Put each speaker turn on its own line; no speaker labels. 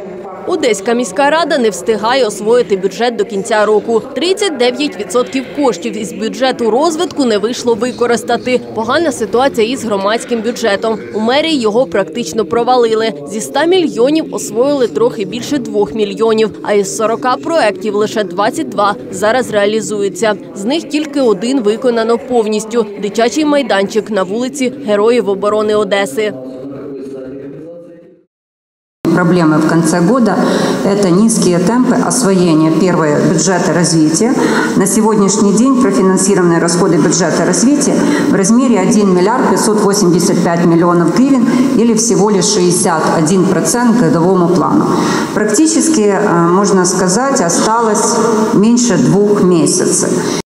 Одеська міська рада не встигає освоїти бюджет до кінця року. 39% коштів із бюджету розвитку не вийшло використати. Погана ситуація із громадським бюджетом. У мерії його практично провалили. Зі 100 мільйонів освоїли трохи більше 2 мільйонів, а із 40 проєктів лише 22 зараз реалізуються. З них тільки один виконано повністю – дитячий майданчик на вулиці Героїв оборони Одеси.
Проблемы в конце года – это низкие темпы освоения бюджета развития. На сегодняшний день профинансированные расходы бюджета развития в размере 1 миллиард 585 миллионов гривен или всего лишь 61% к годовому плану. Практически, можно сказать, осталось меньше 2 месяцев.